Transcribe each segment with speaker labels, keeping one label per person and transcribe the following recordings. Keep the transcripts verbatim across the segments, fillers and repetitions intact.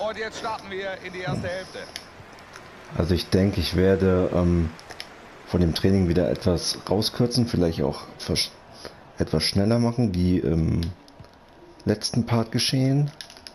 Speaker 1: Und jetzt starten wir in die erste Hälfte.
Speaker 2: Also ich denke, ich werde ähm, von dem Training wieder etwas rauskürzen, vielleicht auch etwas schneller machen, wie im letzten Part geschehen.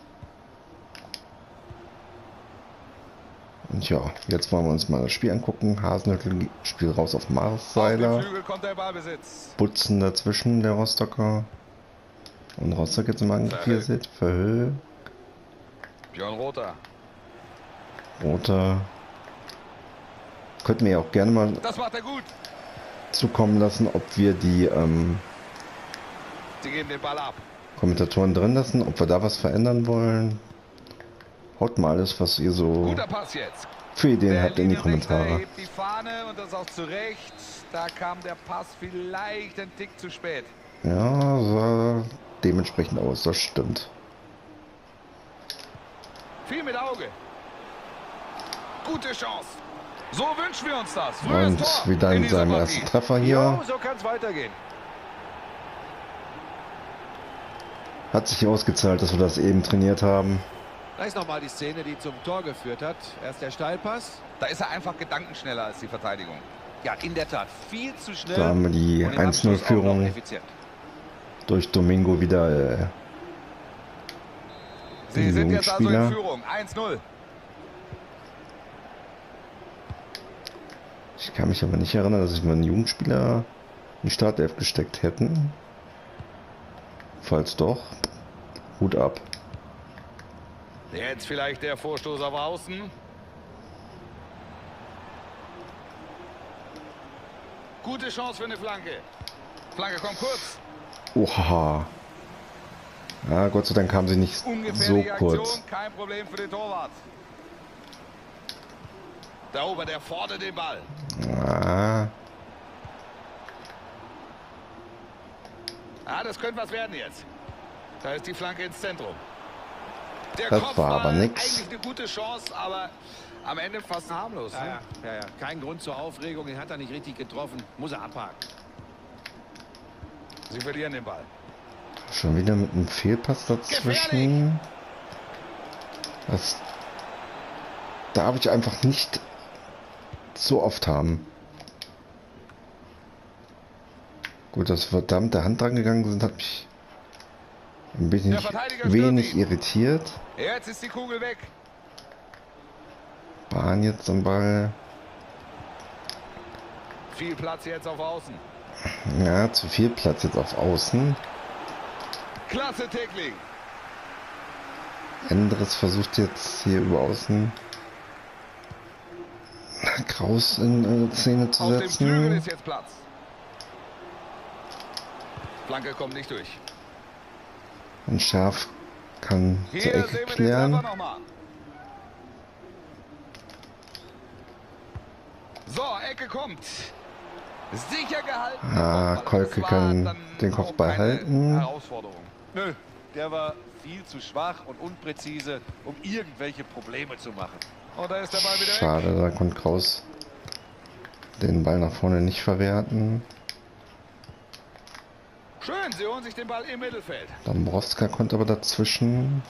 Speaker 2: Und ja, jetzt wollen wir uns mal das Spiel angucken. Hasenhüttl spielt raus auf Marsseiler. Butzen dazwischen, der Rostocker. Und Rostock jetzt im Angriff, wie ihr seht. Verhöhl.
Speaker 1: Björn Rother.
Speaker 2: Rother. Könnten wir ja auch gerne mal
Speaker 1: das macht er gut.
Speaker 2: zukommen lassen, ob wir die ähm,
Speaker 1: Sie geben den Ball ab.
Speaker 2: Kommentatoren drin lassen, ob wir da was verändern wollen. Haut mal alles, was ihr so
Speaker 1: Guter Pass jetzt.
Speaker 2: für Ideen
Speaker 1: der
Speaker 2: habt, in die Kommentare.
Speaker 1: Hebt die Fahne und das auch zurecht. Da kam der Pass vielleicht ein Tick zu spät.
Speaker 2: Ja, sah dementsprechend aus, das stimmt.
Speaker 1: Viel mit Auge. Gute Chance. So wünschen wir uns das.
Speaker 2: Frühes und Tor wieder in, in seinem ersten Treffer hier.
Speaker 1: Jo, so kann es weitergehen.
Speaker 2: Hat sich ausgezahlt, dass wir das eben trainiert haben.
Speaker 3: Da ist nochmal die Szene, die zum Tor geführt hat. Erst der Steilpass.
Speaker 1: Da ist er einfach gedankenschneller als die Verteidigung.
Speaker 3: Ja, in der Tat. Viel zu schnell.
Speaker 2: Da haben wir die eins null Führung durch Domingo wieder. Äh,
Speaker 1: Sie sind jetzt also in Führung. eins null.
Speaker 2: Ich kann mich aber nicht erinnern, dass ich mal einen Jugendspieler in die Startelf gesteckt hätten. Falls doch, Hut ab.
Speaker 1: Jetzt vielleicht der Vorstoß auf Außen. Gute Chance für eine Flanke. Flanke kommt kurz.
Speaker 2: Oha. Ja, Gott sei Dank kam sie nicht so kurz.
Speaker 1: Aktion, kein Problem für den Torwart. Da oben, der fordert den Ball.
Speaker 2: Ah.
Speaker 1: Ah, das könnte was werden jetzt. Da ist die Flanke ins Zentrum. Der
Speaker 2: das
Speaker 1: Kopfball,
Speaker 2: war aber nichts.
Speaker 1: Eigentlich eine gute Chance, aber am Ende fast harmlos.
Speaker 3: Ja,
Speaker 1: ne?
Speaker 3: ja, ja, ja. Kein Grund zur Aufregung, den hat er nicht richtig getroffen. Muss er abhaken.
Speaker 1: Sie verlieren den Ball.
Speaker 2: Schon wieder mit einem Fehlpass dazwischen. Das darf ich einfach nicht so oft haben. Gut, dass verdammte Hand dran gegangen sind, hat mich ein bisschen wenig irritiert.
Speaker 1: Jetzt ist die Kugel weg.
Speaker 2: Bahn jetzt am Ball.
Speaker 1: Viel Platz jetzt auf Außen.
Speaker 2: Ja, zu viel Platz jetzt auf Außen.
Speaker 1: Klasse Tackling.
Speaker 2: Endres versucht jetzt hier über Außen Kraus in äh, Szene zu
Speaker 1: auf
Speaker 2: setzen.
Speaker 1: Auf dem Flügel ist jetzt Platz. Flanke kommt nicht durch.
Speaker 2: Und Scharf kann
Speaker 1: hier
Speaker 2: zur Ecke klären.
Speaker 1: So, Ecke kommt. Sicher gehalten.
Speaker 2: Ah, Kolke kann den Kopfball halten.
Speaker 1: Herausforderung.
Speaker 3: Nö, der war viel zu schwach und unpräzise, um irgendwelche Probleme zu machen.
Speaker 1: Oh, da ist der Ball wieder
Speaker 2: Schade,
Speaker 1: weg.
Speaker 2: da konnte Kraus den Ball nach vorne nicht verwerten.
Speaker 1: Schön, sie holen sich den Ball im Mittelfeld.
Speaker 2: Dombrowska konnte aber dazwischen.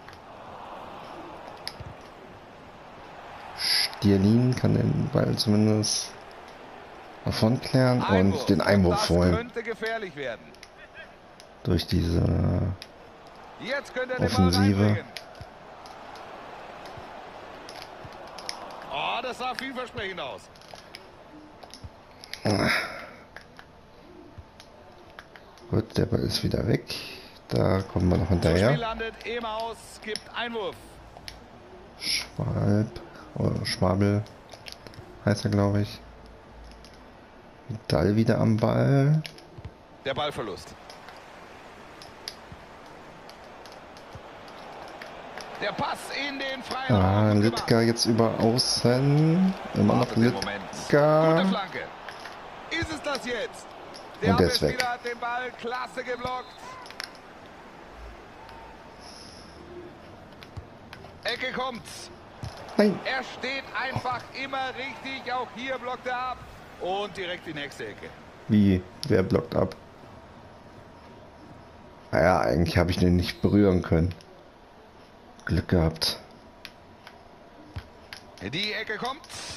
Speaker 2: Stierlin kann den Ball zumindest davon klären und den Einwurf holen.
Speaker 1: Könnte gefährlich werden.
Speaker 2: Durch diese
Speaker 1: Jetzt könnte er
Speaker 2: Offensive.
Speaker 1: Oh, das sah vielversprechend aus.
Speaker 2: Ah. Gut, der Ball ist wieder weg. Da kommen wir noch hinterher.
Speaker 1: Spiel landet im Aus, gibt Einwurf.
Speaker 2: Schwalb oder Schwabel heißt er, glaube ich. Dall wieder am Ball.
Speaker 1: Der Ballverlust. Der Pass in den freien
Speaker 2: Ah,
Speaker 1: Raum.
Speaker 2: Litka jetzt über Außen. Immer noch Litka.
Speaker 1: Gute Flanke. Ist es das jetzt? Der
Speaker 2: Und der ist weg.
Speaker 1: Abwehrspieler hat den Ball klasse geblockt. Ecke kommt.
Speaker 2: Nein.
Speaker 1: Er steht einfach immer richtig. Auch hier blockt er ab. Und direkt die nächste Ecke.
Speaker 2: Wie? Wer blockt ab? Naja, eigentlich habe ich den nicht berühren können. Glück gehabt.
Speaker 1: Die Ecke kommt.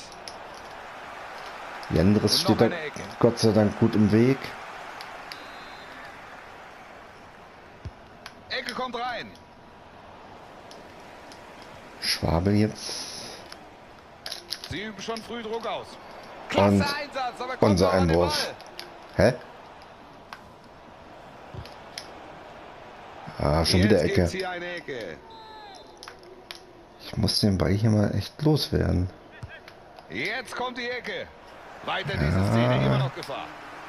Speaker 2: Jendres
Speaker 1: Und
Speaker 2: steht
Speaker 1: noch
Speaker 2: da
Speaker 1: eine Ecke.
Speaker 2: Gott sei Dank gut im Weg.
Speaker 1: Ecke kommt rein.
Speaker 2: Schwabel jetzt.
Speaker 1: Sie üben schon früh Druck aus.
Speaker 2: Und
Speaker 1: Klasse Einsatz, aber kommt
Speaker 2: unser
Speaker 1: noch an den
Speaker 2: Einwurf.
Speaker 1: Ball.
Speaker 2: Hä? Ah, schon
Speaker 1: Jetzt
Speaker 2: wieder
Speaker 1: gibt's
Speaker 2: Ecke.
Speaker 1: hier eine Ecke.
Speaker 2: Ich muss den Ball hier mal echt loswerden.
Speaker 1: Jetzt kommt die Ecke. Weiter diese Szene, immer noch Gefahr.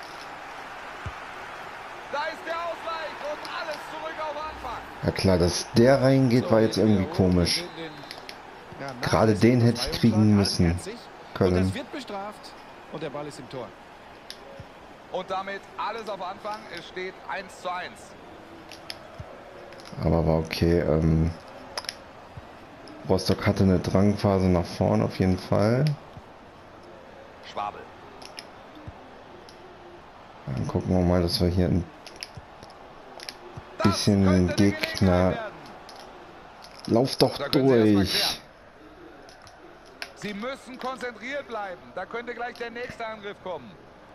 Speaker 1: Da ist der Ausgleich und alles zurück auf Anfang.
Speaker 2: Ja klar, dass der reingeht, war jetzt irgendwie komisch. Gerade den hätte ich kriegen müssen
Speaker 4: Und
Speaker 2: können.
Speaker 4: das wird bestraft und der Ball ist im Tor.
Speaker 1: Und damit alles auf Anfang. Es steht eins zu eins.
Speaker 2: Aber war okay. Ähm, Rostock hatte eine Drangphase nach vorn auf jeden Fall.
Speaker 1: Schwabel.
Speaker 2: Dann gucken wir mal, dass wir hier ein
Speaker 1: Das
Speaker 2: bisschen
Speaker 1: könnte eine Gelegenheit
Speaker 2: Gegner...
Speaker 1: werden.
Speaker 2: Lauf doch
Speaker 1: Da können Sie erst mal
Speaker 2: durch!
Speaker 1: klären. Sie müssen konzentriert bleiben. Da könnte gleich der nächste Angriff kommen.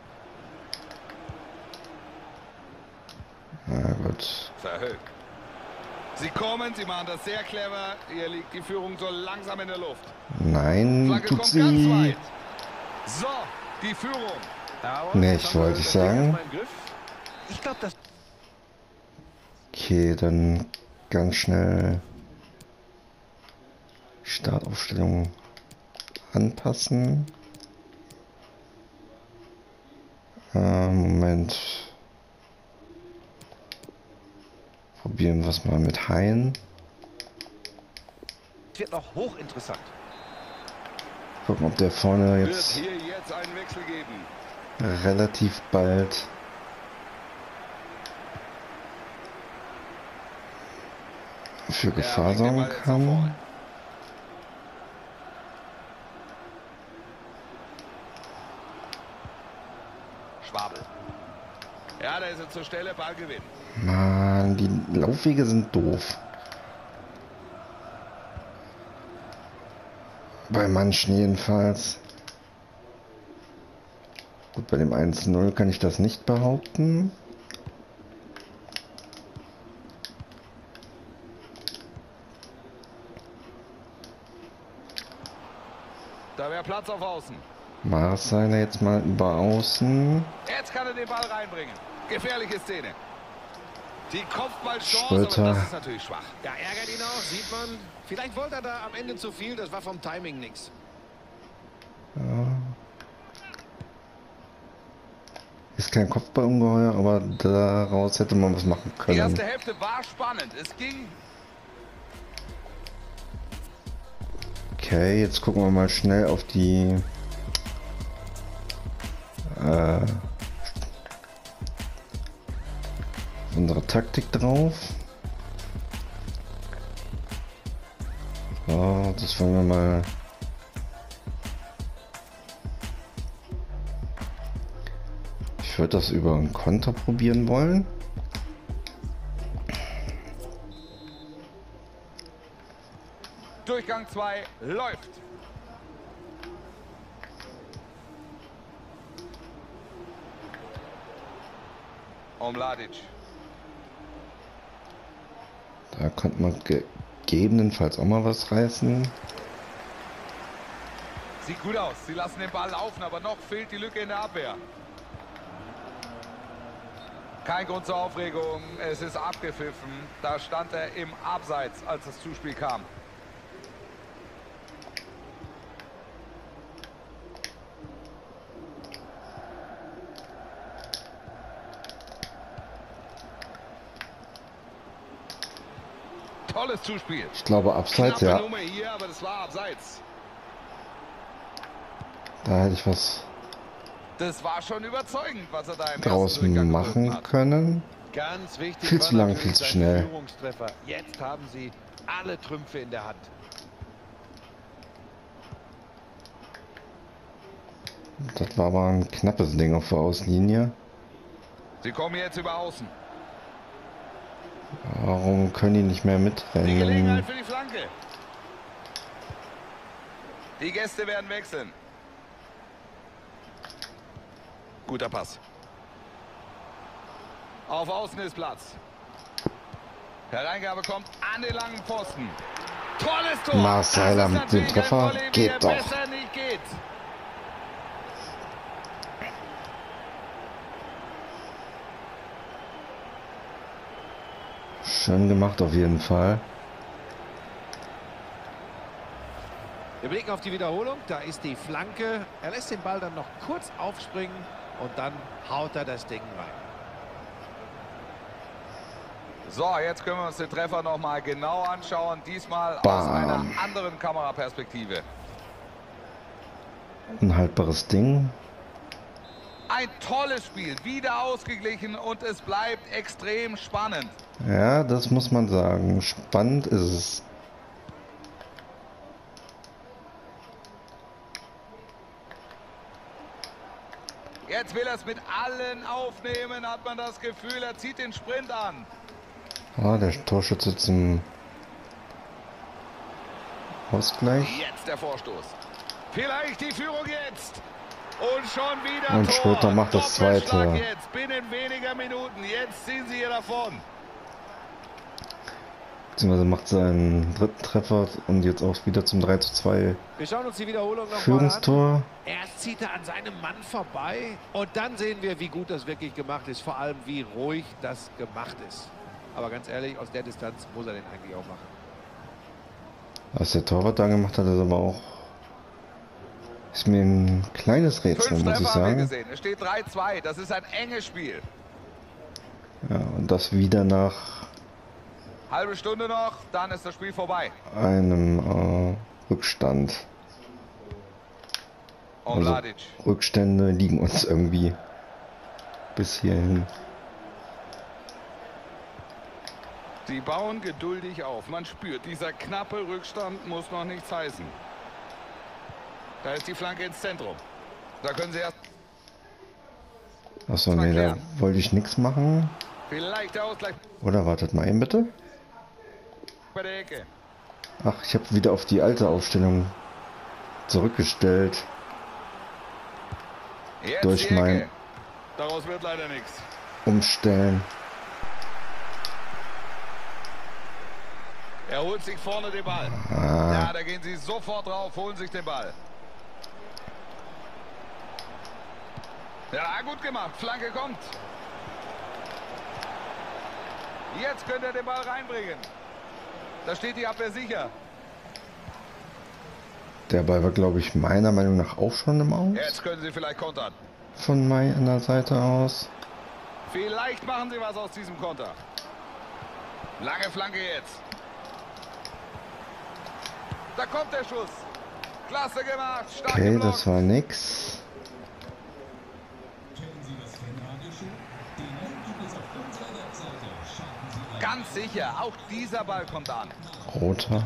Speaker 2: Na gut.
Speaker 1: Verhöhnt. Sie kommen, sie machen das sehr clever. Hier liegt die Führung so langsam in der Luft.
Speaker 2: Nein,
Speaker 1: Flagge
Speaker 2: tut
Speaker 1: kommt ganz
Speaker 2: sie.
Speaker 1: weit. So, die Führung.
Speaker 4: Aber
Speaker 2: Nee,
Speaker 4: jetzt
Speaker 2: ich
Speaker 4: haben wir
Speaker 2: wollte
Speaker 4: das
Speaker 2: sagen.
Speaker 4: Ding erstmal im Griff. Ich glaube, das
Speaker 2: Okay, dann ganz schnell Startaufstellung anpassen. Äh, Moment. Probieren wir es mal mit Hein.
Speaker 4: wird noch hochinteressant.
Speaker 2: Gucken, ob der vorne
Speaker 1: Wird
Speaker 2: jetzt
Speaker 1: hier jetzt einen Wechsel geben.
Speaker 2: relativ bald für Gefahr
Speaker 1: bringt den
Speaker 2: sorgen
Speaker 1: Ball jetzt nach
Speaker 2: kann.
Speaker 1: vorne. Schwabel. Ja, da ist er zur Stelle, Ballgewinn.
Speaker 2: Mann, die Laufwege sind doof. Bei manchen jedenfalls. Gut, bei dem eins null kann ich das nicht behaupten.
Speaker 1: Da wäre Platz auf Außen.
Speaker 2: Marseiller jetzt mal über Außen.
Speaker 1: Jetzt kann er den Ball reinbringen. Gefährliche Szene. Die Kopfballchance,
Speaker 2: Schröter.
Speaker 1: aber das ist natürlich schwach.
Speaker 4: Ja, ärgert ihn auch, sieht man. Vielleicht wollte er da am Ende zu viel, das war vom Timing nichts.
Speaker 2: Ist kein Kopfballungeheuer, aber daraus hätte man was machen
Speaker 1: Die
Speaker 2: können.
Speaker 1: erste Hälfte war spannend. Es ging.
Speaker 2: Okay, jetzt gucken wir mal schnell auf die äh, unsere Taktik drauf. So, das wollen wir mal. Ich würde das über einen Konter probieren wollen.
Speaker 1: Durchgang zwei läuft. Omladic.
Speaker 2: Da könnte man gegebenenfalls auch mal was reißen.
Speaker 1: Sieht gut aus. Sie lassen den Ball laufen, aber noch fehlt die Lücke in der Abwehr. Kein Grund zur Aufregung. Es ist abgepfiffen. Da stand er im Abseits, als das Zuspiel kam. Tolles Zuspiel.
Speaker 2: Ich glaube abseits,
Speaker 1: Knappe
Speaker 2: ja.
Speaker 1: Nummer hier, aber das war abseits.
Speaker 2: Da hätte ich was
Speaker 1: Das war schon überzeugend, was er da im
Speaker 2: draus
Speaker 1: ersten Durchgang geboten
Speaker 2: machen
Speaker 1: hat.
Speaker 2: können.
Speaker 4: Ganz wichtig.
Speaker 2: Viel
Speaker 4: war
Speaker 2: zu lang,
Speaker 4: natürlich
Speaker 2: viel zu
Speaker 4: sein
Speaker 2: schnell.
Speaker 4: Führungstreffer. Jetzt haben sie alle Trümpfe in der Hand.
Speaker 2: Das war aber ein knappes Ding auf der Außenlinie.
Speaker 1: Sie kommen jetzt über Außen.
Speaker 2: Warum können die nicht mehr
Speaker 1: Die
Speaker 2: mitrennen?
Speaker 1: Gelegenheit für die Flanke. Die Gäste werden wechseln. Guter Pass. Auf Außen ist Platz. Hereingabe kommt an den langen Pfosten. Tolles Tor.
Speaker 2: Marcel mit dem Treffer. Geht doch.
Speaker 1: Besser nicht geht.
Speaker 2: Schön gemacht auf jeden Fall.
Speaker 4: Wir blicken auf die Wiederholung. Da ist die Flanke. Er lässt den Ball dann noch kurz aufspringen und dann haut er das Ding rein.
Speaker 1: So, jetzt können wir uns den Treffer noch mal genau anschauen. Diesmal
Speaker 2: Bam.
Speaker 1: aus einer anderen Kameraperspektive.
Speaker 2: Ein haltbares Ding.
Speaker 1: Ein tolles Spiel, wieder ausgeglichen und es bleibt extrem spannend.
Speaker 2: Ja, das muss man sagen. Spannend ist es.
Speaker 1: Jetzt will er es mit allen aufnehmen, hat man das Gefühl, er zieht den Sprint an.
Speaker 2: Ah, der Torschütze zum Ausgleich.
Speaker 1: Jetzt der Vorstoß. Vielleicht die Führung jetzt. Und schon wieder
Speaker 2: Und
Speaker 1: Tor.
Speaker 2: Schröter macht das
Speaker 1: Doppelschlag
Speaker 2: zweite.
Speaker 1: Jetzt, binnen weniger Minuten. Jetzt ziehen sie hier davon.
Speaker 2: Beziehungsweise macht seinen dritten Treffer und jetzt auch wieder zum drei zu zwei
Speaker 4: Wir schauen uns die Wiederholung noch mal an.
Speaker 2: Führungstor.
Speaker 4: Erst zieht er an seinem Mann vorbei und dann sehen wir, wie gut das wirklich gemacht ist. Vor allem, wie ruhig das gemacht ist. Aber ganz ehrlich, aus der Distanz muss er den eigentlich auch machen.
Speaker 2: Was der Torwart da gemacht hat, ist aber auch... Ist mir ein kleines Rätsel,
Speaker 1: Fünf
Speaker 2: muss ich
Speaker 1: Treffer haben wir
Speaker 2: sagen.
Speaker 1: gesehen. Es steht drei zwei. Das ist ein enges Spiel.
Speaker 2: Ja, und das wieder nach
Speaker 1: Halbe Stunde noch, dann ist das Spiel vorbei.
Speaker 2: einem äh, Rückstand.
Speaker 1: Und
Speaker 2: Also
Speaker 1: Mladic.
Speaker 2: Rückstände liegen uns irgendwie bis hierhin.
Speaker 1: Sie bauen geduldig auf. Man spürt, dieser knappe Rückstand muss noch nichts heißen. Da ist die Flanke ins Zentrum. Da können sie erst
Speaker 2: Achso, nee, da wollte ich nichts machen.
Speaker 1: vielleicht der Ausgleich
Speaker 2: Oder wartet mal eben bitte.
Speaker 1: bei der Ecke.
Speaker 2: Ach, ich habe wieder auf die alte Aufstellung zurückgestellt.
Speaker 1: Jetzt
Speaker 2: Durch
Speaker 1: die
Speaker 2: mein
Speaker 1: Ecke. Daraus wird leider nichts.
Speaker 2: Umstellen.
Speaker 1: Er holt sich vorne den Ball.
Speaker 2: Ah,
Speaker 1: Ja, da gehen sie sofort drauf, holen sich den Ball. Ja, gut gemacht. Flanke kommt. Jetzt könnte er den Ball reinbringen. Da steht die Abwehr sicher.
Speaker 2: der Ball war, glaube ich, meiner Meinung nach auch schon im Aus.
Speaker 1: Jetzt können sie vielleicht kontern.
Speaker 2: Von meiner Seite aus.
Speaker 1: Vielleicht machen sie was aus diesem Konter. Lange Flanke jetzt. Da kommt der Schuss. Klasse gemacht. Stark
Speaker 2: Okay,
Speaker 1: geblockt.
Speaker 2: das war nix.
Speaker 1: Ganz sicher. Auch dieser Ball kommt an.
Speaker 2: Roter.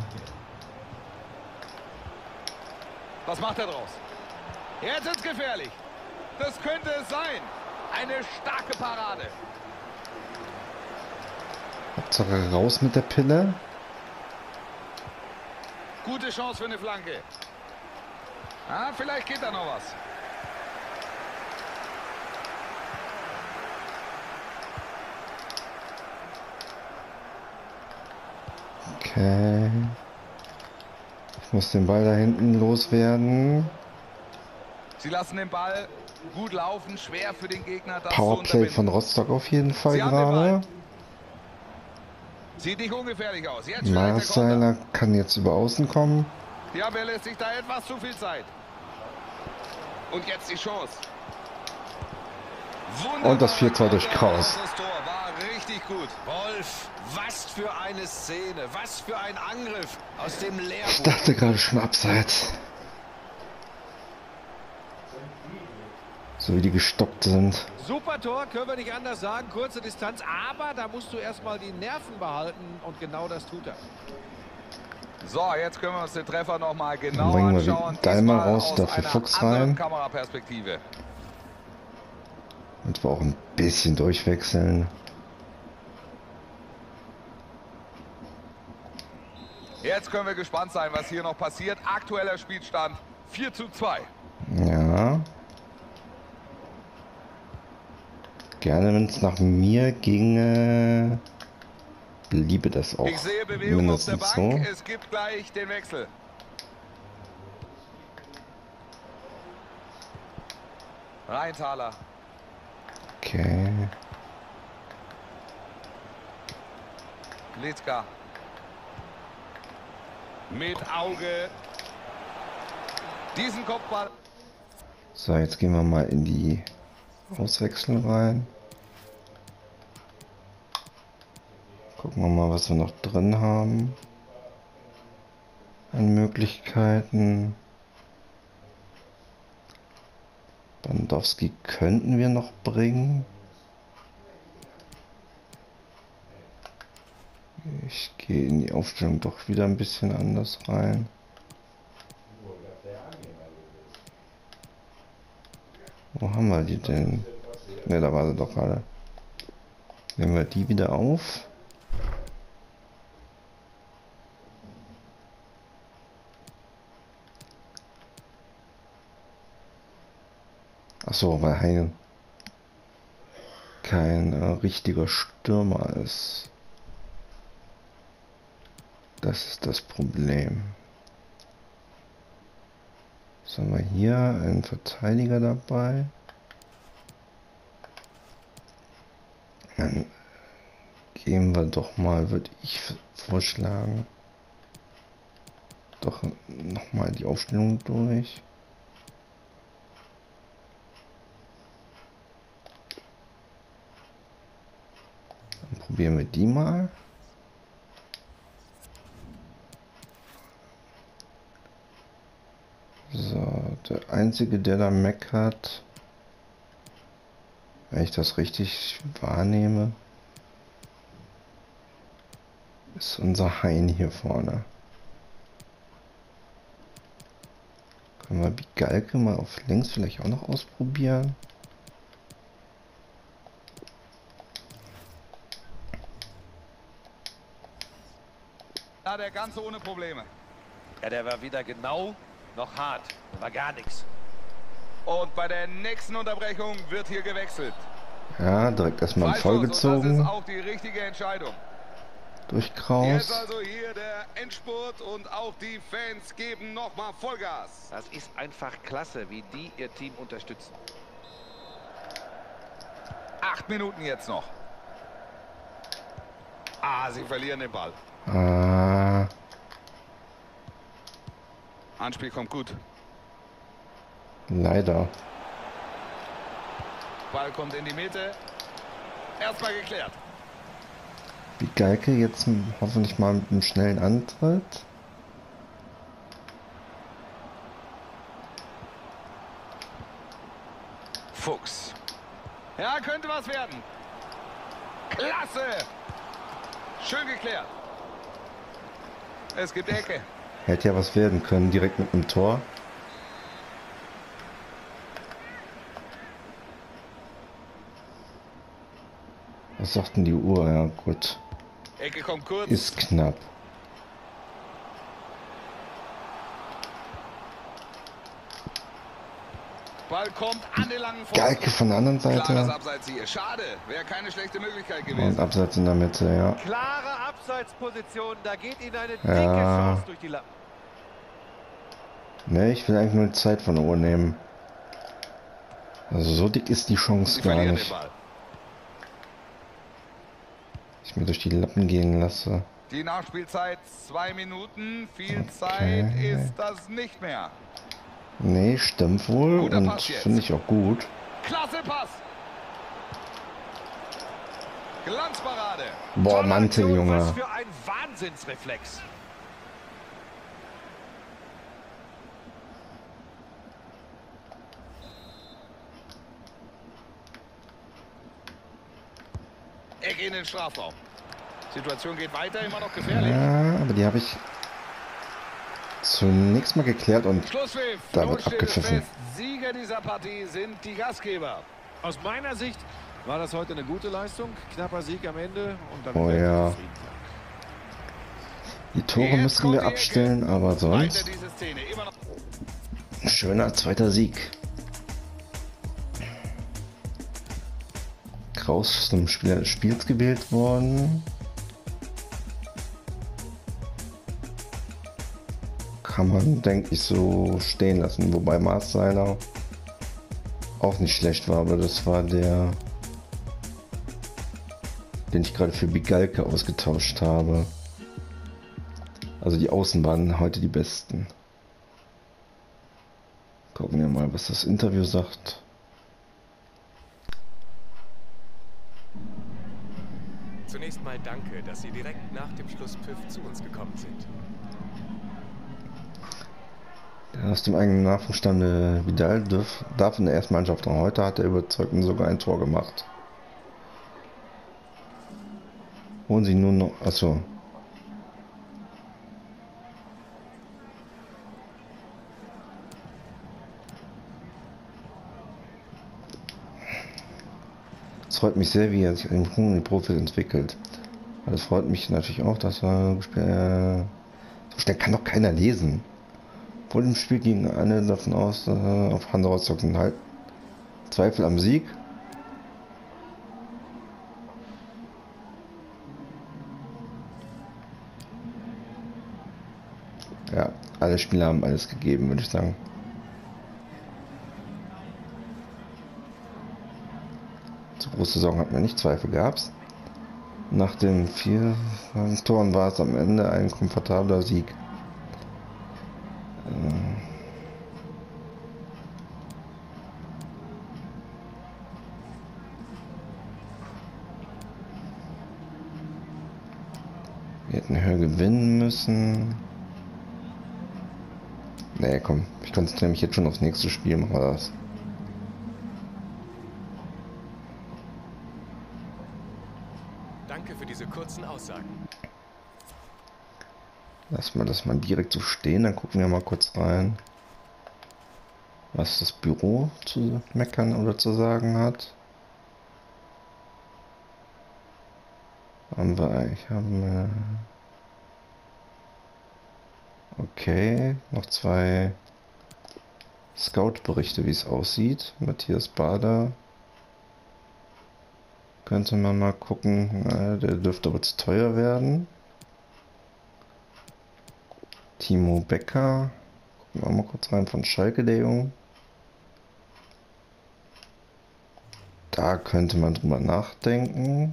Speaker 1: Was macht er draus? Jetzt ist gefährlich. Das könnte es sein. Eine starke Parade.
Speaker 2: Hauptsache raus mit der Pille.
Speaker 1: Gute Chance für eine Flanke. Ah, vielleicht geht da noch was.
Speaker 2: Okay. Ich muss den Ball da hinten loswerden.
Speaker 1: Sie lassen den Ball gut laufen. Schwer für den Gegner, das zu
Speaker 2: Powerplay von
Speaker 1: unterbinden.
Speaker 2: Rostock auf jeden Fall
Speaker 1: Sie haben den
Speaker 2: gerade.
Speaker 1: Ball. Sieht nicht ungefährlich aus. Jetzt vielleicht der Konter.
Speaker 2: Marcel kann jetzt über außen kommen.
Speaker 1: Die Abwehr lässt sich da etwas zu viel Zeit. Und jetzt die Chance. Wunderbar.
Speaker 2: Und das vier zwei durch Kraus.
Speaker 3: Das Tor war richtig gut. Wolf, was für eine Szene, was für ein Angriff aus dem
Speaker 2: Ich
Speaker 3: Leerbuch.
Speaker 2: dachte gerade schon abseits. So wie die gestoppt sind.
Speaker 4: Super Tor, können wir nicht anders sagen. Kurze Distanz, aber da musst du erstmal die Nerven behalten und genau das tut er.
Speaker 1: So, jetzt können wir uns den Treffer noch mal
Speaker 2: Dann
Speaker 1: genau
Speaker 2: bringen wir
Speaker 1: anschauen.
Speaker 2: die Daimler
Speaker 1: Diesmal
Speaker 2: raus,
Speaker 1: aus
Speaker 2: dafür
Speaker 1: einer
Speaker 2: Fuchs
Speaker 1: anderen
Speaker 2: rein.
Speaker 1: Kameraperspektive.
Speaker 2: Und wir auch ein bisschen durchwechseln.
Speaker 1: Jetzt können wir gespannt sein, was hier noch passiert. Aktueller Spielstand vier zu zwei.
Speaker 2: Ja. Gerne, wenn es nach mir ginge, bliebe das auch
Speaker 1: Ich sehe Bewegung auf der
Speaker 2: mindestens
Speaker 1: Bank.
Speaker 2: so.
Speaker 1: Es gibt gleich den Wechsel. Rheintaler.
Speaker 2: Okay.
Speaker 1: Litzka. Mit Auge. Diesen Kopfball.
Speaker 2: So, jetzt gehen wir mal in die Auswechslung rein. Gucken wir mal, was wir noch drin haben an Möglichkeiten. Bandowski könnten wir noch bringen. Ich gehe in die Aufstellung doch wieder ein bisschen anders rein. Wo haben wir die denn? Ne, da war sie doch gerade. Nehmen wir die wieder auf. Ach so, weil Heine kein äh, richtiger Stürmer ist. Das ist das Problem. Was haben wir hier? Einen Verteidiger dabei. Dann gehen wir doch mal, würde ich vorschlagen, doch nochmal die Aufstellung durch. Dann probieren wir die mal. So, der einzige, der da meckert, wenn ich das richtig wahrnehme, ist unser Hein hier vorne. Können wir Bigalke mal auf links vielleicht auch noch ausprobieren?
Speaker 1: Ja, der Ganze ohne Probleme.
Speaker 4: Ja, der war wieder genau noch hart. War gar nichts.
Speaker 1: Und bei der nächsten Unterbrechung wird hier gewechselt.
Speaker 2: Ja, direkt erstmal
Speaker 1: Freistoß, und
Speaker 2: vollgezogen.
Speaker 1: das ist auch die richtige Entscheidung.
Speaker 2: Durch
Speaker 1: Jetzt
Speaker 2: Kraus.
Speaker 1: also hier der Endspurt und auch die Fans geben nochmal Vollgas.
Speaker 4: Das ist einfach klasse, wie die ihr Team unterstützen.
Speaker 1: Acht Minuten jetzt noch. Ah, sie verlieren den Ball.
Speaker 2: Ah,
Speaker 1: Anspiel kommt gut.
Speaker 2: leider.
Speaker 1: Ball kommt in die Mitte. Erstmal geklärt.
Speaker 2: Bigalke jetzt hoffentlich mal mit einem schnellen Antritt.
Speaker 1: Fuchs. Ja, könnte was werden. Klasse. Schön geklärt. Es gibt Ecke.
Speaker 2: Hätte ja was werden können, direkt mit einem Tor. Was sagt denn die Uhr? Ja, gut.
Speaker 1: Ecke kommt kurz.
Speaker 2: Ist knapp.
Speaker 1: Ball kommt an den langen Pfosten.
Speaker 2: Galke von der anderen
Speaker 1: Klares
Speaker 2: Seite.
Speaker 1: Abseits hier. Schade. Wäre keine schlechte Möglichkeit
Speaker 2: Und
Speaker 1: gewesen.
Speaker 2: Abseits in der Mitte, ja.
Speaker 4: Klare Abseitsposition, da geht Ihnen eine dicke
Speaker 2: Ja.
Speaker 4: Chance durch die Lappen.
Speaker 2: Ne, ich will eigentlich nur die Zeit von der Uhr nehmen. Also so dick ist die Chance
Speaker 1: Sie
Speaker 2: gar
Speaker 1: verlieren
Speaker 2: nicht.
Speaker 1: den Ball.
Speaker 2: Ich mir durch die Lappen gehen lasse.
Speaker 1: Die Nachspielzeit zwei Minuten. Viel
Speaker 2: Okay.
Speaker 1: Zeit ist das nicht mehr.
Speaker 2: Nee, stimmt wohl.
Speaker 1: Guter
Speaker 2: Und
Speaker 1: Pass jetzt.
Speaker 2: finde ich auch gut.
Speaker 1: Klasse Pass. Glanzparade.
Speaker 2: Boah,
Speaker 4: Tolle
Speaker 2: Mantel,
Speaker 4: Aktion,
Speaker 2: Junge.
Speaker 4: Was für ein Wahnsinnsreflex.
Speaker 1: Ecke in den Strafraum. Situation geht weiter, immer noch gefährlich.
Speaker 2: Ja, aber die habe ich zunächst mal geklärt und
Speaker 1: Schlusspfiff.
Speaker 2: Da
Speaker 1: Nun
Speaker 2: wird
Speaker 1: steht es
Speaker 2: abgepfiffen.
Speaker 1: fest. Sieger dieser Partie sind die Gastgeber.
Speaker 4: Aus meiner Sicht war das heute eine gute Leistung. Knapper Sieg am Ende und dann
Speaker 2: Oh
Speaker 4: werden wir
Speaker 2: ja.
Speaker 4: zufrieden sein.
Speaker 2: Die Tore
Speaker 1: Jetzt
Speaker 2: müssen
Speaker 1: kommt
Speaker 2: wir
Speaker 1: die Ecke.
Speaker 2: abstellen, aber
Speaker 1: Weiter
Speaker 2: sonst
Speaker 1: diese Szene. Immer noch.
Speaker 2: ein schöner zweiter Sieg. Kraus zum Spieler des Spiels gewählt worden. Kann man, denke ich, so stehen lassen. Wobei Marcel auch nicht schlecht war, aber das war der, den ich gerade für Bigalke ausgetauscht habe. Also die Außen waren heute die besten. Gucken wir mal, was das Interview sagt.
Speaker 5: Zunächst mal danke, dass Sie direkt nach dem Schlusspfiff zu uns gekommen sind.
Speaker 2: Aus dem eigenen Nachwuchs stammende Vidal darf, darf in der ersten Mannschaft dran. Heute hat er überzeugt und sogar ein Tor gemacht. Holen Sie nun noch... Achso. Es freut mich sehr, wie er sich in den Profis entwickelt. Aber es freut mich natürlich auch, dass er äh, so schnell kann doch keiner lesen. Vor dem Spiel gingen alle davon aus, dass er auf Hansa Rostock sind. Halt Zweifel am Sieg. Ja, alle Spieler haben alles gegeben, würde ich sagen. Zur Großsaison hatten wir nicht, Zweifel gab's. Nach den vier Toren war es am Ende ein komfortabler Sieg. Wir hätten höher gewinnen müssen. Nee, komm, ich konzentriere mich jetzt schon aufs nächste Spiel, machen wir das.
Speaker 5: Danke für diese kurzen Aussagen.
Speaker 2: Lassen wir das mal direkt so stehen, dann gucken wir mal kurz rein, was das Büro zu meckern oder zu sagen hat. Haben wir eigentlich, haben wir... Okay, noch zwei Scout-Berichte, wie es aussieht. Matthias Bader. Könnte man mal gucken, na, der dürfte aber zu teuer werden. Timo Becker. Gucken wir mal kurz rein von Schalke, der Junge. Da könnte man drüber nachdenken.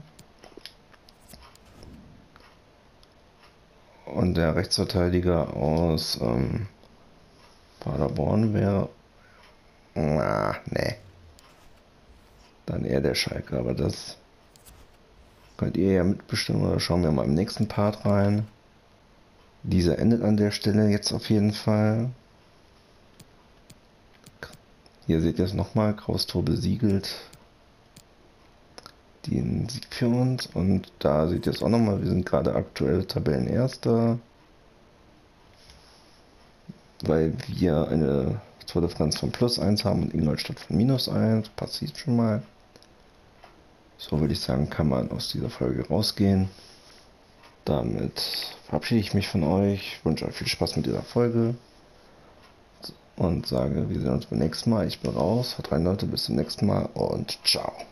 Speaker 2: Und der Rechtsverteidiger aus ähm, Paderborn wäre... Na, ne. Dann eher der Schalke, aber das könnt ihr ja mitbestimmen oder schauen wir mal im nächsten Part rein. Dieser endet an der Stelle jetzt auf jeden Fall. Hier seht ihr es nochmal, Kraus-Tor besiegelt. Den Sieg für uns und da seht ihr es auch nochmal, wir sind gerade aktuell Tabellenerster, weil wir eine Tordifferenz von plus eins haben und Ingolstadt von minus eins, passiert schon mal. So würde ich sagen, kann man aus dieser Folge rausgehen. Damit verabschiede ich mich von euch, wünsche euch viel Spaß mit dieser Folge und sage, wir sehen uns beim nächsten Mal. Ich bin raus, haut rein Leute, bis zum nächsten Mal und ciao.